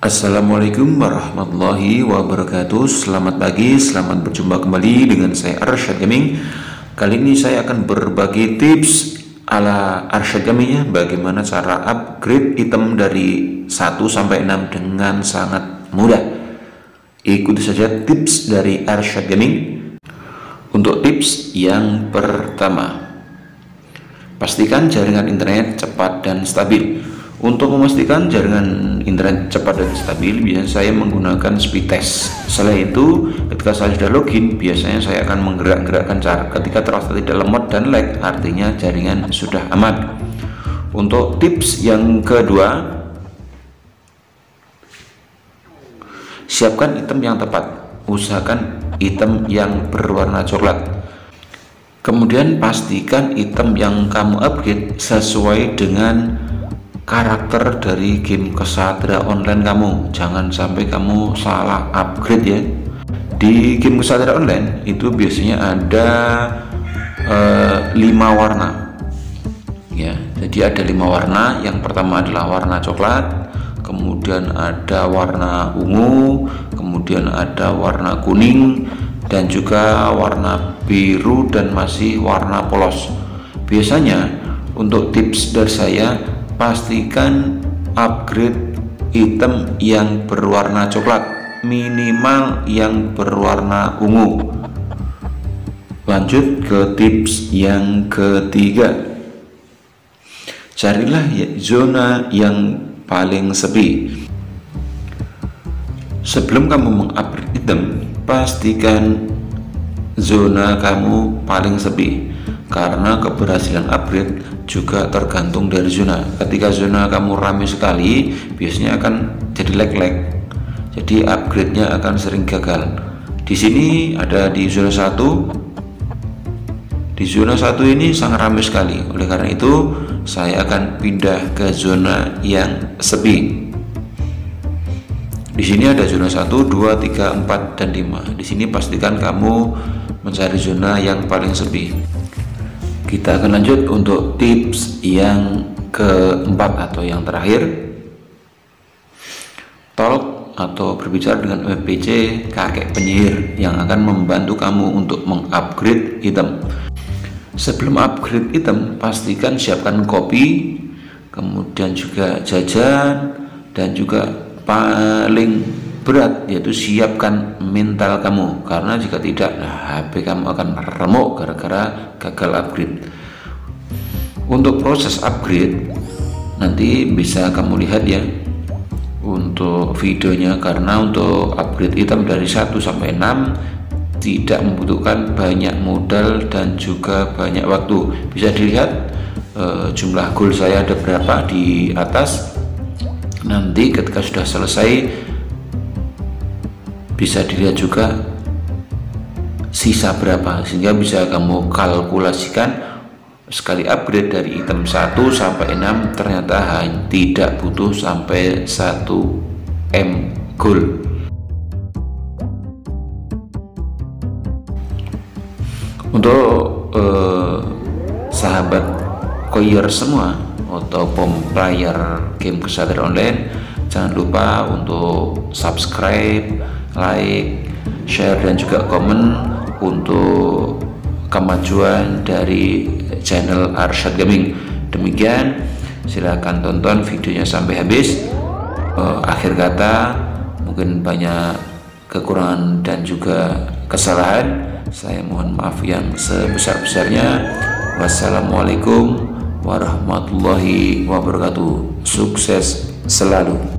Assalamualaikum warahmatullahi wabarakatuh. Selamat pagi, selamat berjumpa kembali dengan saya Arsyad Gaming. Kali ini saya akan berbagi tips ala Arsyad Gaming ya, bagaimana cara upgrade item dari 1 sampai 6 dengan sangat mudah. Ikuti saja tips dari Arsyad Gaming. Untuk tips yang pertama, pastikan jaringan internet cepat dan stabil. Untuk memastikan jaringan internet cepat dan stabil, biasanya saya menggunakan speed test. Setelah itu, ketika saya sudah login, biasanya saya akan menggerak-gerakkan car. Ketika terasa tidak lemot dan lag, artinya jaringan sudah aman. Untuk tips yang kedua, siapkan item yang tepat. Usahakan item yang berwarna coklat. Kemudian pastikan item yang kamu upgrade sesuai dengan karakter dari game Ksatria Online kamu. Jangan sampai kamu salah upgrade ya. Di game Ksatria Online itu biasanya ada 5 warna ya. Jadi ada 5 warna. Yang pertama adalah warna coklat, kemudian ada warna ungu, kemudian ada warna kuning, dan juga warna biru, dan masih warna polos. Biasanya untuk tips dari saya, pastikan upgrade item yang berwarna coklat, minimal yang berwarna ungu. Lanjut ke tips yang ketiga, carilah zona yang paling sepi. Sebelum kamu mengupgrade item, pastikan zona kamu paling sepi, karena keberhasilan upgrade juga tergantung dari zona. Ketika zona kamu ramai sekali, biasanya akan jadi lag, jadi upgrade-nya akan sering gagal. Di sini ada di zona 1. Di zona 1 ini sangat ramai sekali. Oleh karena itu, saya akan pindah ke zona yang sepi. Di sini ada zona 1, 2, 3, 4, dan 5. Di sini pastikan kamu mencari zona yang paling sepi. Kita akan lanjut untuk tips yang keempat atau yang terakhir. Talk atau berbicara dengan VPC kakek penyihir yang akan membantu kamu untuk mengupgrade item. Sebelum upgrade item, pastikan siapkan kopi, kemudian juga jajan, dan juga paling berat yaitu siapkan mental kamu, karena jika tidak, HP kamu akan remuk gara-gara gagal upgrade. Untuk proses upgrade nanti bisa kamu lihat ya untuk videonya, karena untuk upgrade item dari 1 sampai 6 tidak membutuhkan banyak modal dan juga banyak waktu. Bisa dilihat jumlah gold saya ada berapa di atas. Nanti ketika sudah selesai bisa dilihat juga sisa berapa, sehingga bisa kamu kalkulasikan sekali upgrade dari item 1 sampai 6 ternyata tidak butuh sampai 1M gold. Untuk sahabat koyer semua atau player game Ksatria Online, jangan lupa untuk subscribe, like, share, dan juga komen untuk kemajuan dari channel Arsyad Gaming. Demikian, silahkan tonton videonya sampai habis. Akhir kata, mungkin banyak kekurangan dan juga kesalahan, saya mohon maaf yang sebesar-besarnya. Wassalamualaikum warahmatullahi wabarakatuh. Sukses selalu.